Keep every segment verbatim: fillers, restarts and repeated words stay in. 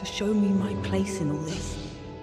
to show me my place in all this.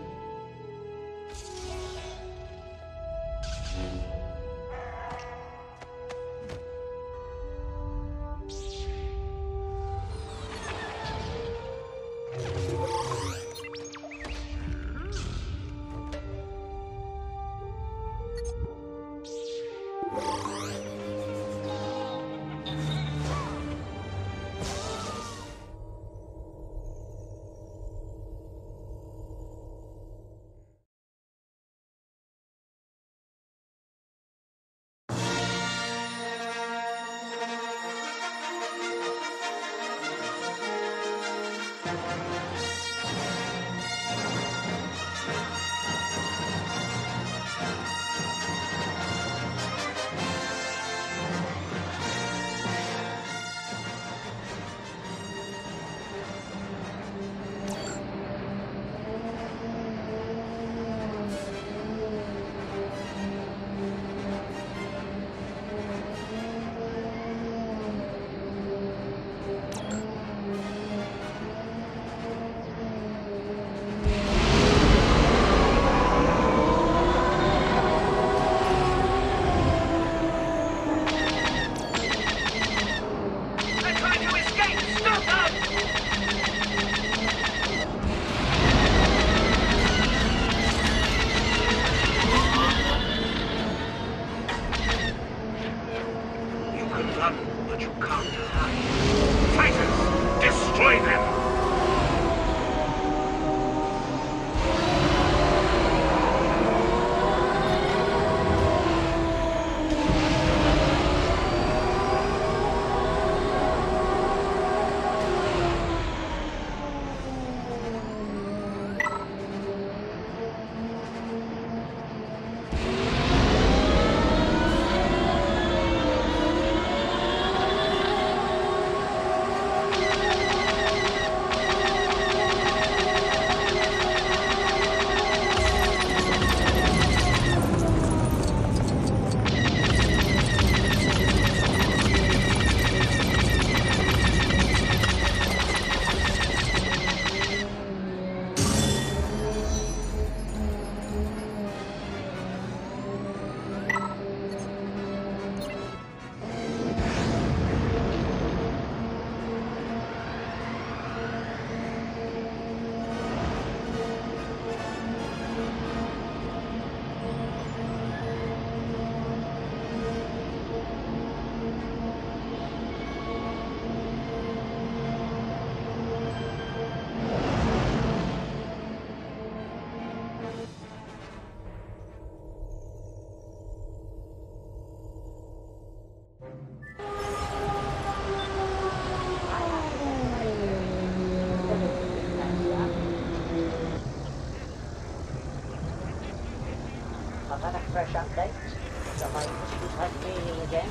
I've had a fresh update, so my issues have meaning again.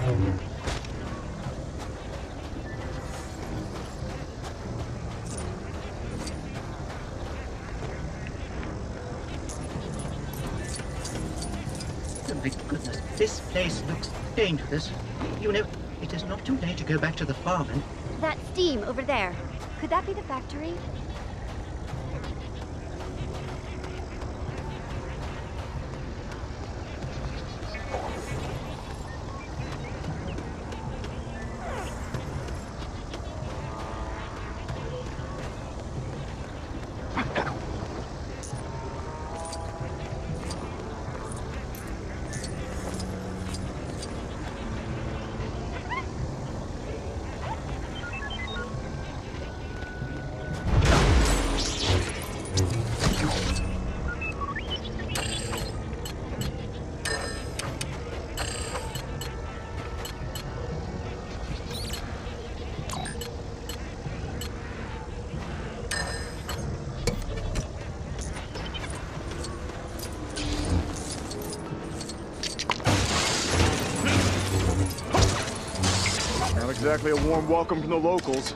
Oh my goodness, this place looks dangerous. You know, it is not too late to go back to the farm and... That steam over there. Could that be the factory? Not exactly a warm welcome from the locals.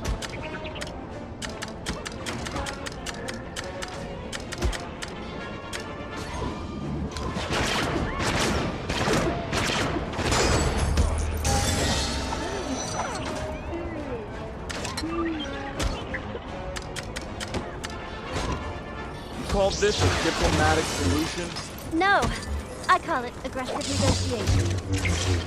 You called this a diplomatic solution? No. I call it aggressive negotiation.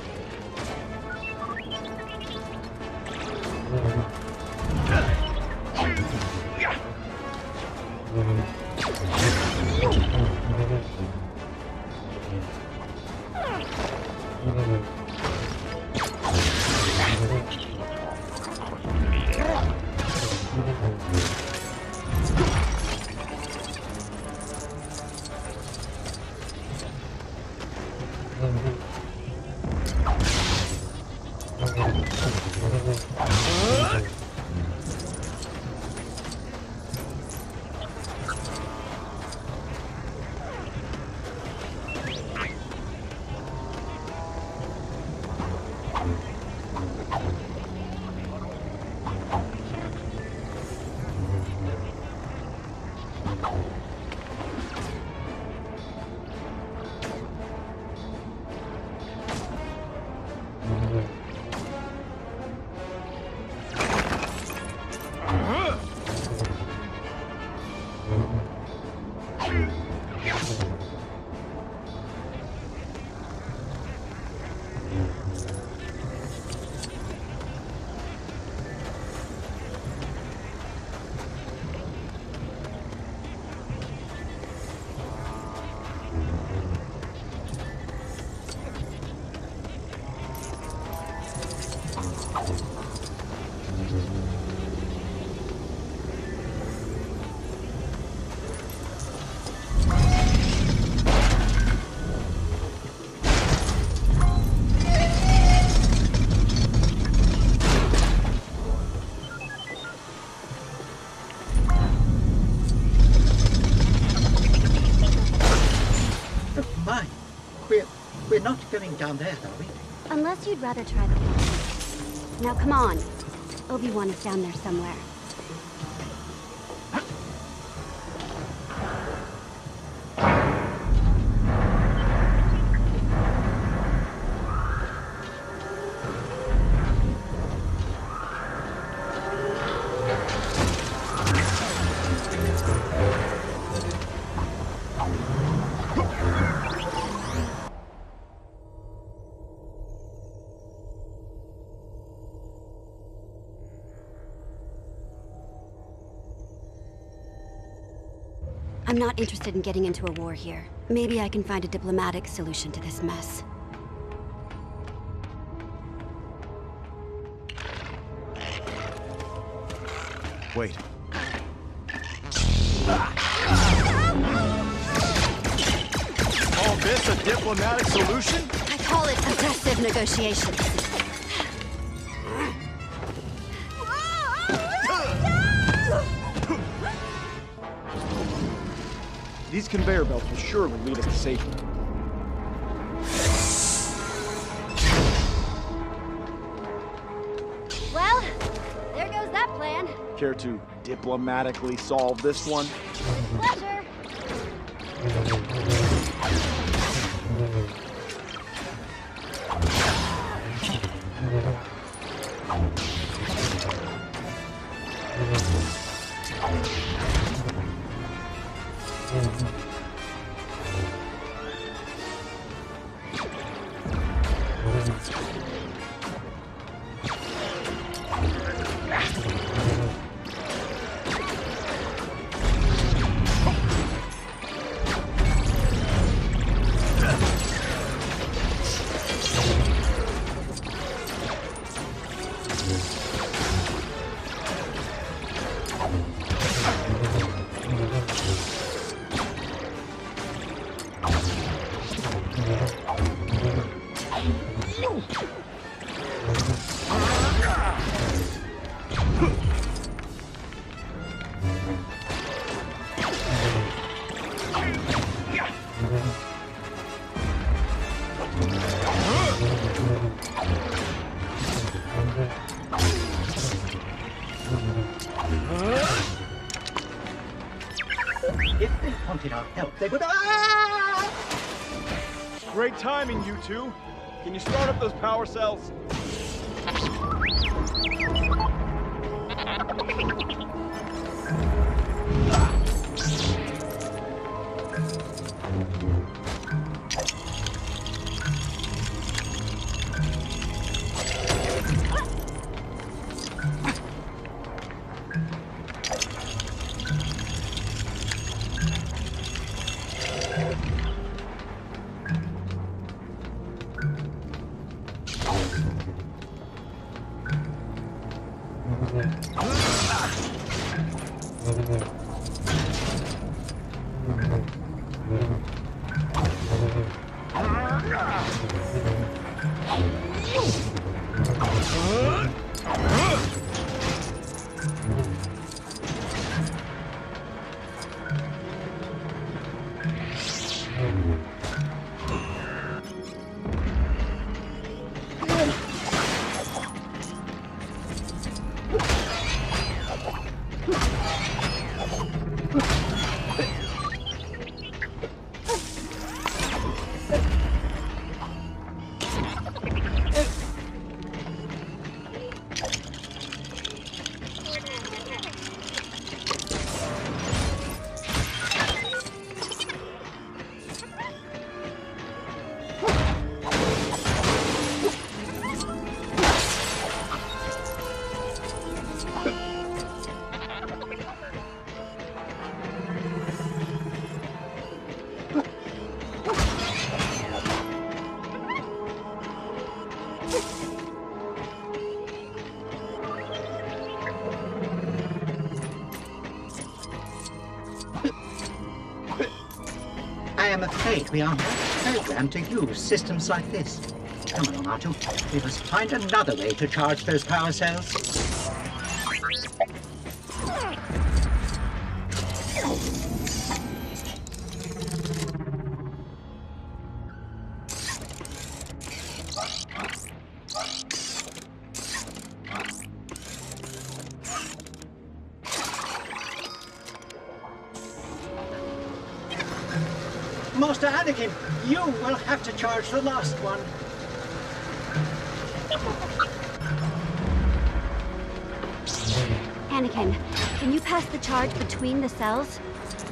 We're not going down there, are we? Unless you'd rather try the farm. Now come on. Obi-Wan is down there somewhere. I'm not interested in getting into a war here. Maybe I can find a diplomatic solution to this mess. Wait. All this a diplomatic solution? I call it aggressive negotiations. These conveyor belts will surely lead us to safety. Care to diplomatically solve this one? Pleasure! If they wanted our help, they would... Ah! Great timing, you two. Can you start up those power cells? I am afraid we are not programmed to use systems like this. Come on, R two. We must find another way to charge those power cells. Master Anakin, you will have to charge the last one. Anakin, can you pass the charge between the cells?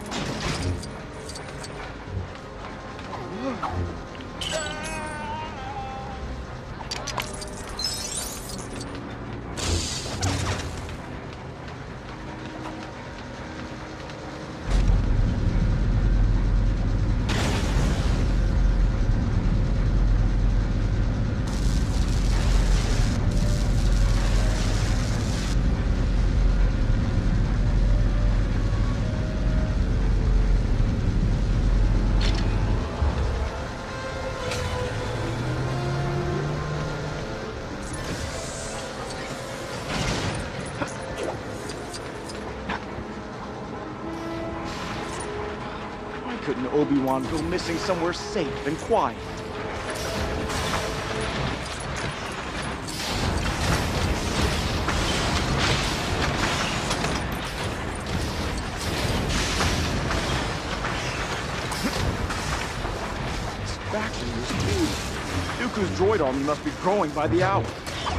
Couldn't Obi-Wan go missing somewhere safe and quiet? droid army must be growing by the hour.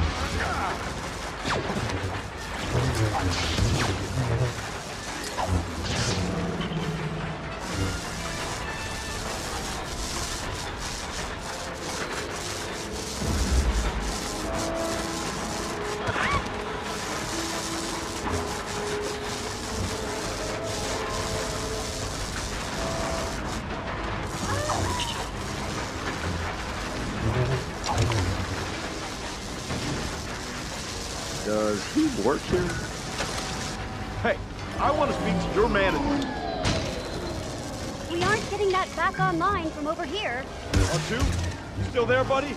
Does he work here? Hey, I want to speak to your manager. We aren't getting that back online from over here. R two? You still there, buddy?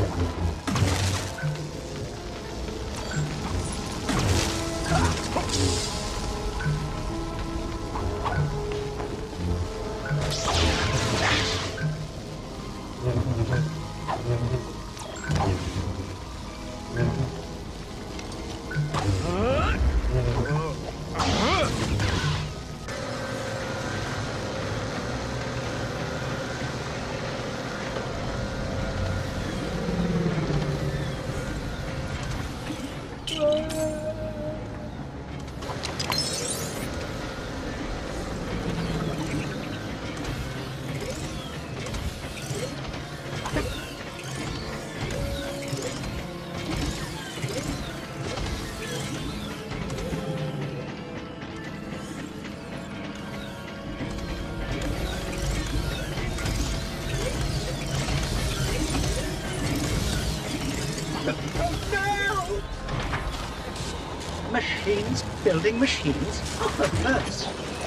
Machines building machines? Oh, the first.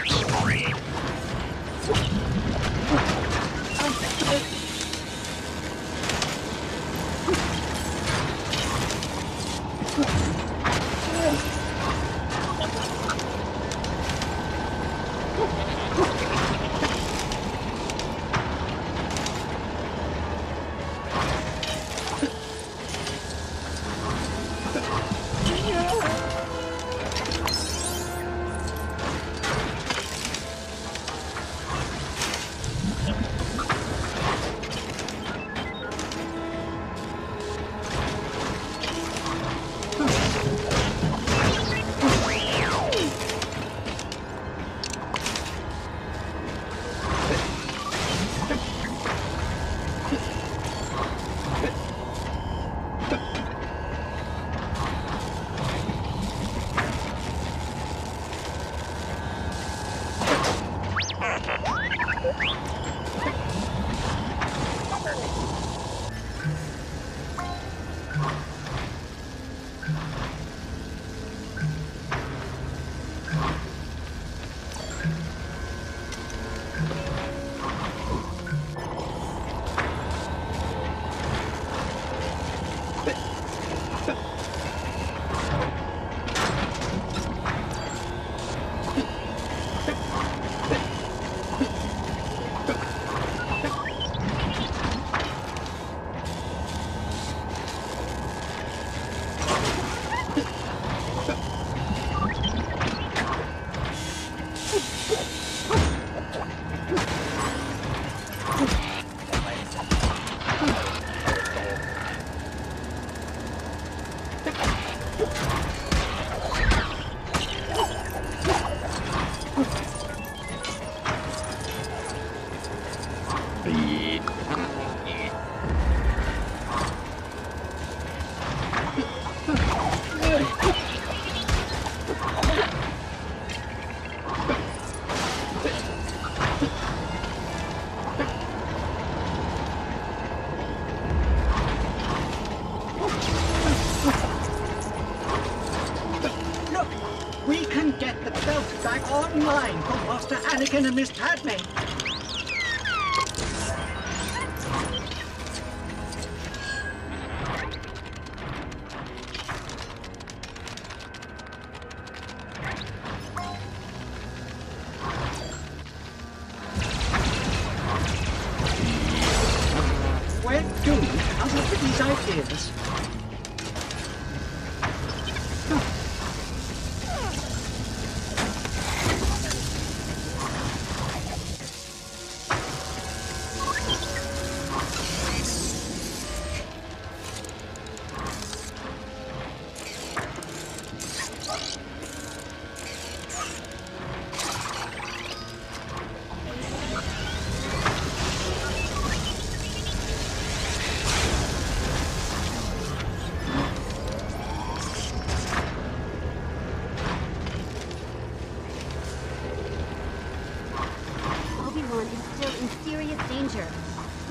Online for Master Anakin and Miss Padme. Where do you come up with these ideas?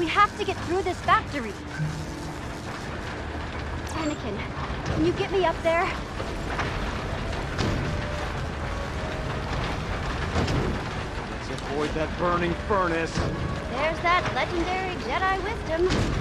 We have to get through this factory. Anakin, can you get me up there? Let's avoid that burning furnace. There's that legendary Jedi wisdom.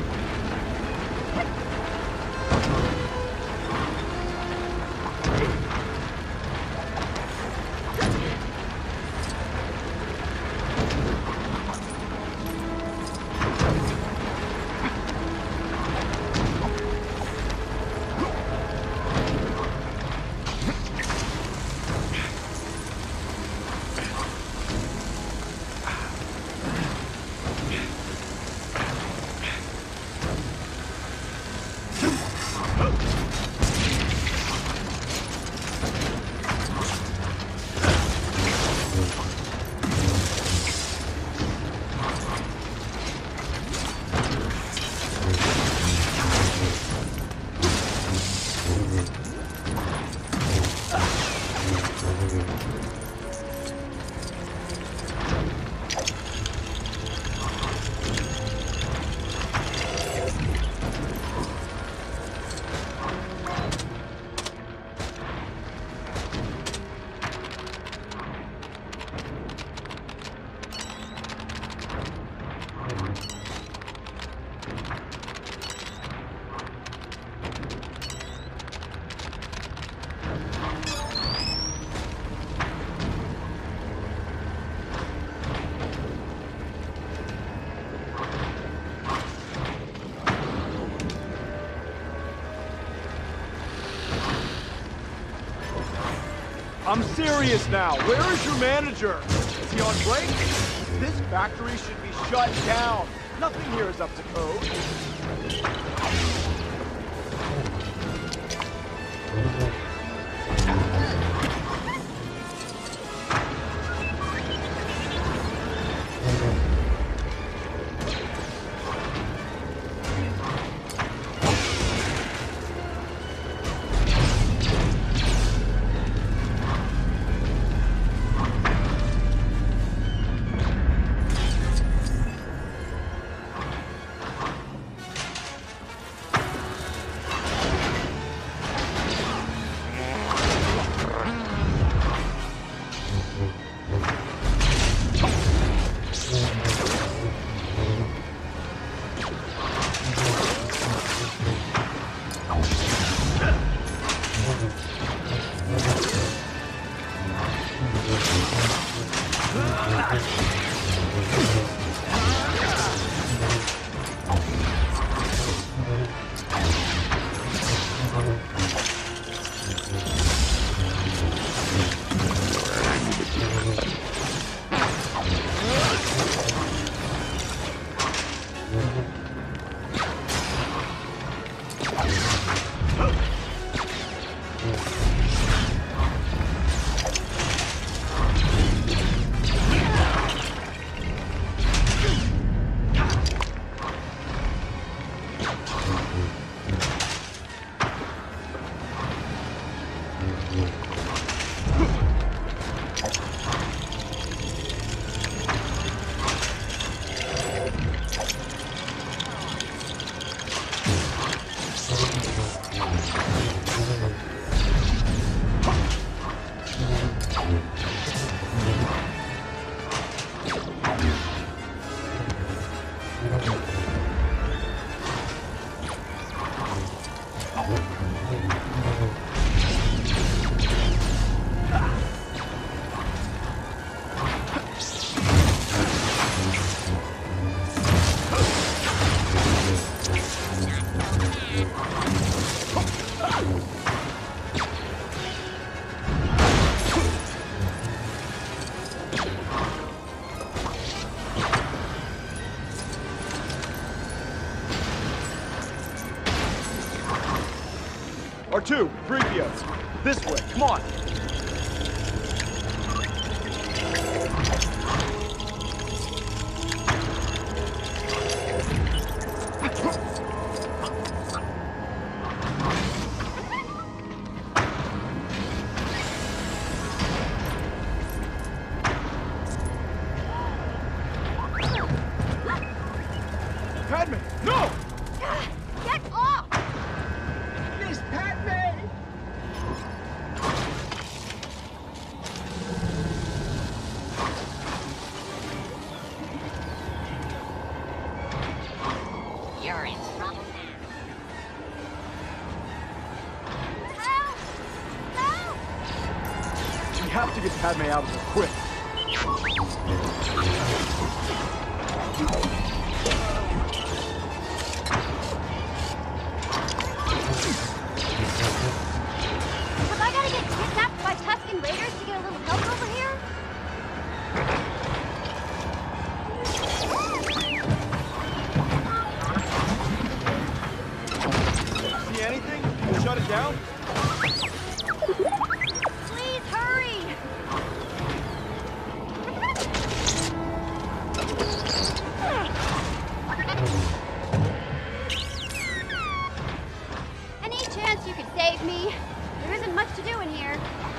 I'm serious now. Where is your manager? Is he on break? This factory should be shut down. Nothing here is up to code. R two, three P O. This way, come on. have to get Padme out of here quick. Have I gotta get kidnapped by Tusken Raiders to get a little help over here? See anything? We'll shut it down? Please hurry! Any chance you could save me? There isn't much to do in here.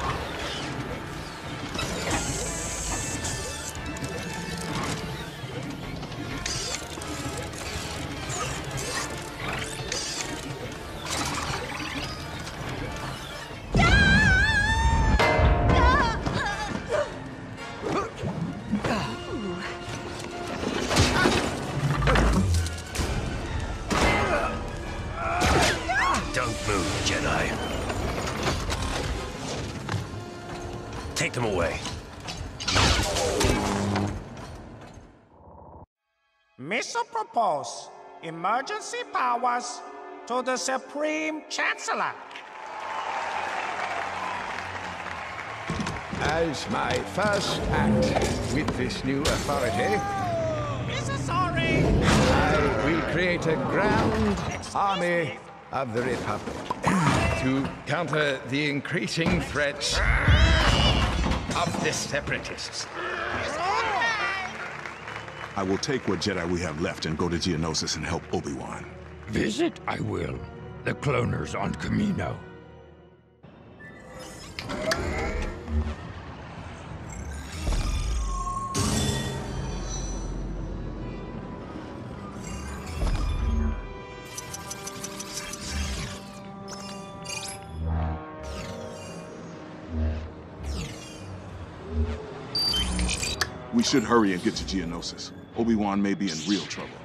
Don't move, Jedi. Take them away. Missile propose emergency powers to the Supreme Chancellor. As my first act with this new authority, Mister Sorry. I will create a grand army of the Republic to counter the increasing threats of the Separatists. I will take what Jedi we have left and go to Geonosis and help Obi-Wan. Visit, I will. The cloners on Kamino. We should hurry and get to Geonosis. Obi-Wan may be in real trouble.